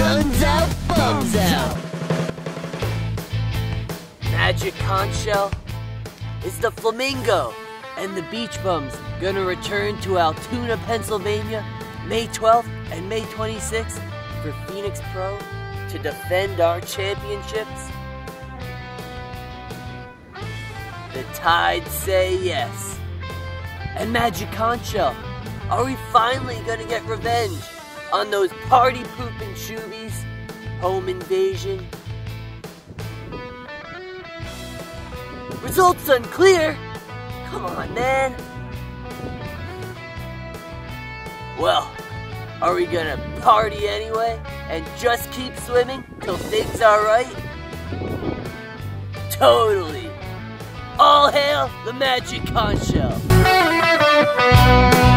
Guns out, bums out. Magic Conch Shell is the Flamingo and the Beach Bums gonna return to Altoona, Pennsylvania, May 12th and May 26th for Phoenix Pro to defend our championships? The tides say yes. And Magic Conch Shell, are we finally gonna get revenge on those party-pooping shoobies? Home invasion? Results unclear? Come on, man. Well, are we gonna party anyway and just keep swimming till things are right? Totally. All hail the Magic Conch Shell.